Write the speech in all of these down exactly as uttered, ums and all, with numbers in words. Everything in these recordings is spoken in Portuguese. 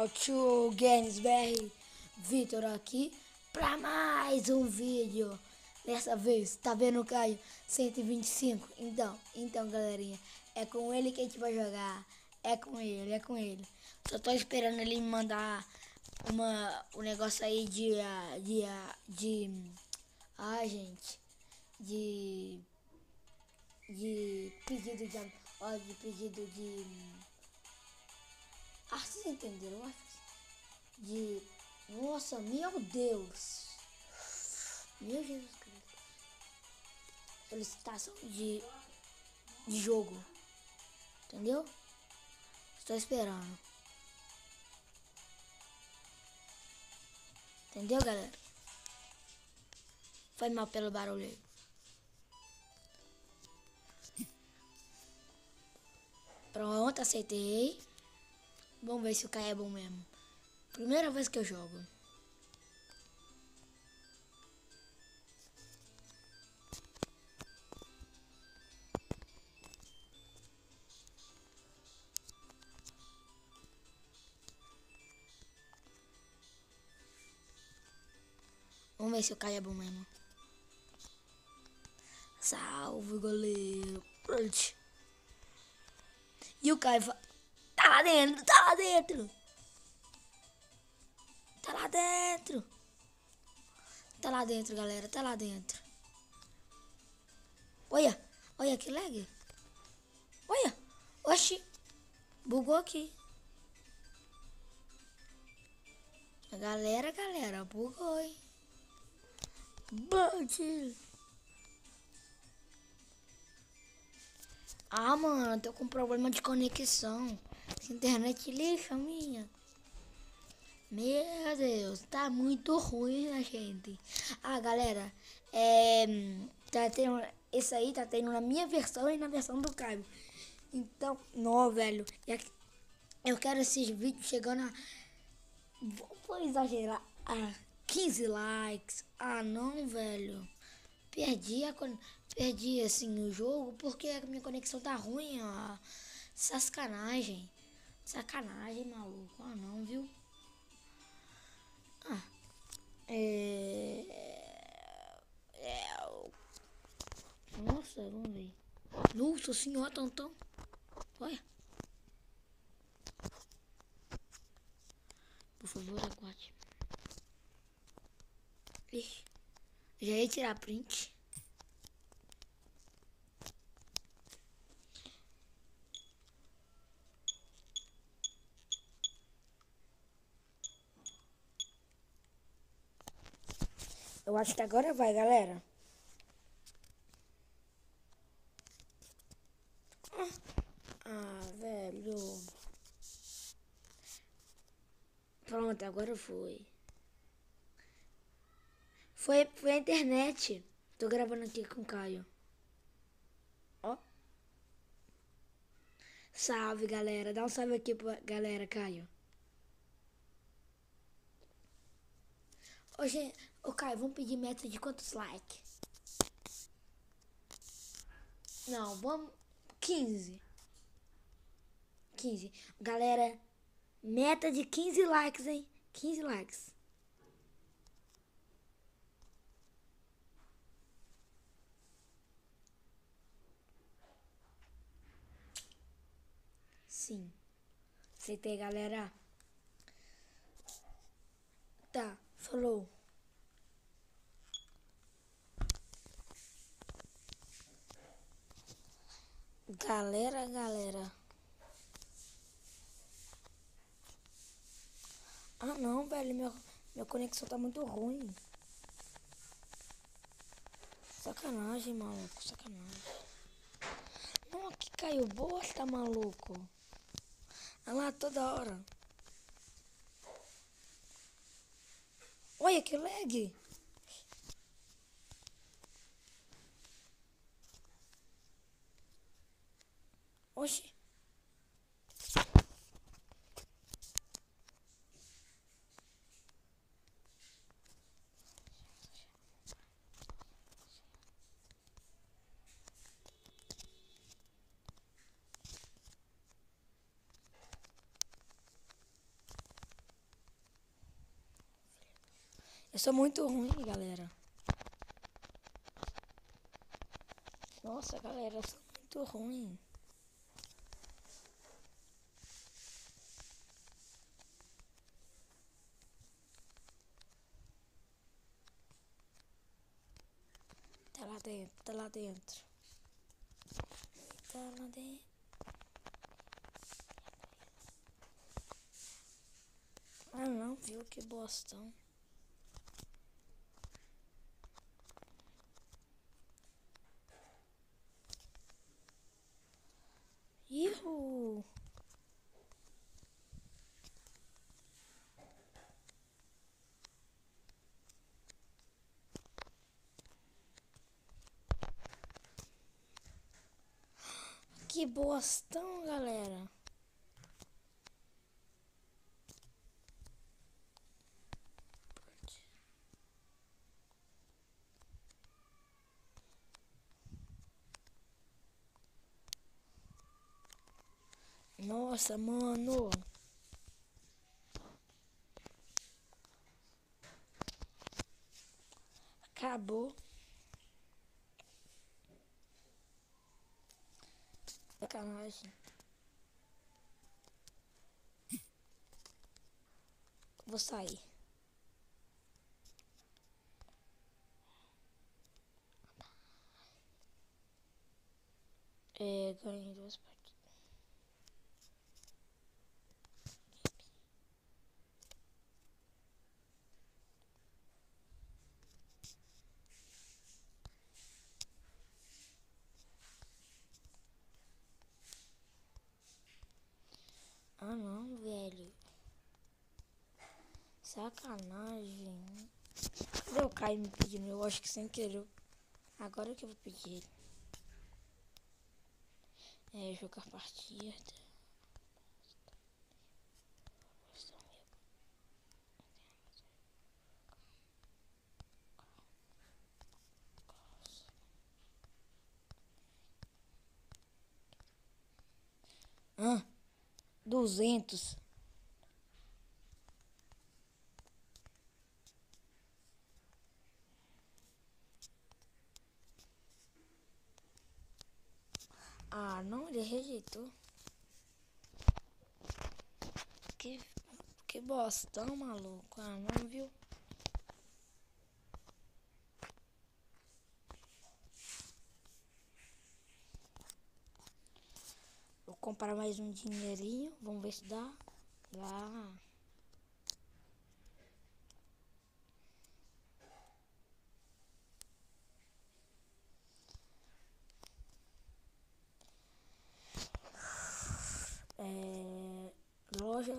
canal Tio Games B R, Vitor aqui para mais um vídeo. Dessa vez, tá vendo, Caio? cento e vinte e cinco. Então, então, galerinha, é com ele que a gente vai jogar. É com ele, é com ele. Só tô esperando ele me mandar uma, um negócio aí de, de, de, de ah, gente, de, de pedido de, ó, de pedido de, ah, vocês entenderam? Eu acho de, nossa, meu Deus, meu Jesus Cristo, solicitação de, de jogo, entendeu? Estou esperando, entendeu, galera? Foi mal pelo barulho aí. Pronto, aceitei. Vamos ver se o Caio é bom mesmo. Primeira vez que eu jogo. Vamos ver se o Caio é bom mesmo. Salve, goleiro. E o Caio fa... tá lá dentro, tá lá dentro. Tá lá dentro. Tá lá dentro, galera, tá lá dentro. Olha, olha que lag. Olha, oxi, bugou aqui. Galera, galera, bugou, hein. Bug. Ah, mano, tô com problema de conexão. Essa internet lixa minha. Meu Deus, tá muito ruim, né, gente? Ah, galera, é, tá tendo, esse aí tá tendo na minha versão e na versão do Caio. Então, não, velho, eu quero esses vídeos chegando a, vou exagerar, a quinze likes. Ah, não, velho. Perdi, a, perdi assim o jogo porque a minha conexão tá ruim, ó. Sacanagem. Sacanagem, maluco. Ah, não, viu? Ah, é... é... Nossa, vamos ver. Nossa senhora, tantão. Olha. Por favor, aguarde. Ixi, já ia tirar print. Eu acho que agora vai, galera. Ah, velho. Pronto, agora foi. Foi, foi a internet. Tô gravando aqui com o Caio. Ó. Salve, galera. Dá um salve aqui pra galera, Caio. Ô, gente, ô, Caio, vamos pedir meta de quantos likes? Não, vamos... quinze. quinze. Galera, meta de quinze likes, hein? quinze likes. Sim. Aceitei, galera. Tá, falou. Galera, galera. Ah, não, velho. Meu, minha conexão tá muito ruim. Sacanagem, maluco. Sacanagem. Não, aqui caiu bosta, maluco. Olha lá, toda hora. Olha que lag. Oxi. Eu sou muito ruim, galera. Nossa, galera, eu sou muito ruim. Tá lá dentro, tá lá dentro. Tá lá dentro. Ah não, viu que bostão. Ihu! Que bostão, galera. Nossa, mano. Acabou. Sacanagem. Vou sair. É, ganhei duas partidas. Ah não, velho. Sacanagem. Cadê o Caio me pedindo? Eu acho que sem querer. Agora que eu vou pedir. É, jogar partida. Ah, duzentos. Ah, não, ele rejeitou. Que, que bostão, maluco. Ah, não, viu? Vou comprar mais um dinheirinho. Vamos ver se dá. Dá. É, loja.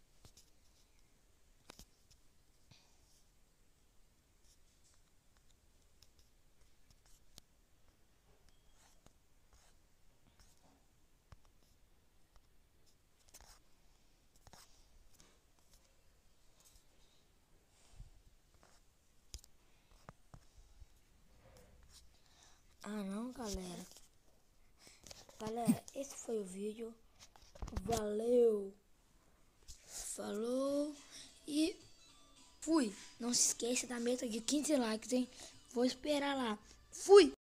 Ah não, galera. Galera, esse foi o vídeo. Valeu. Falou. E fui. Não se esqueça da meta de quinze likes, hein? Vou esperar lá. Fui.